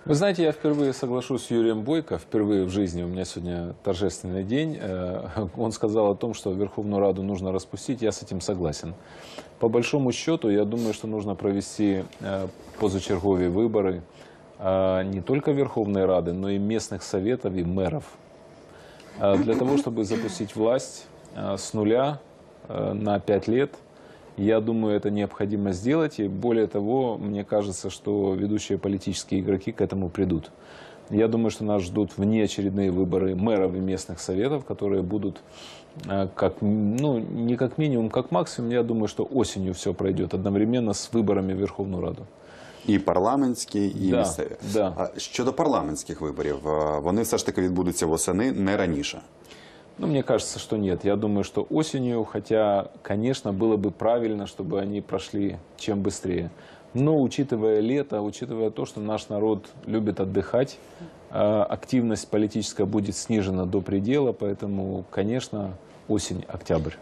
Вы знаете, я впервые соглашусь с Юрием Бойко, впервые в жизни, у меня сегодня торжественный день. Он сказал о том, что Верховную Раду нужно распустить, я с этим согласен. По большому счету, я думаю, что нужно провести позачерговые выборы не только Верховной Рады, но и местных советов и мэров. Для того, чтобы запустить власть с нуля на 5 лет, я думаю, это необходимо сделать. И более того, мне кажется, что ведущие политические игроки к этому придут. Я думаю, что нас ждут внеочередные выборы мэров и местных советов, которые будут не как минимум, как максимум. Я думаю, что осенью все пройдет одновременно с выборами в Верховную Раду. І парламентські, і місцеві. Да. Щодо парламентських виборів, вони все ж таки відбудуться восени, не раніше? Ну, мне кажется, что нет. Я думаю, что осенью, хотя, конечно, было бы правильно, чтобы они прошли чем быстрее. Но, учитывая лето, учитывая то, что наш народ любит отдыхать, активность политическая будет снижена до предела, поэтому, конечно, осень, октябрь.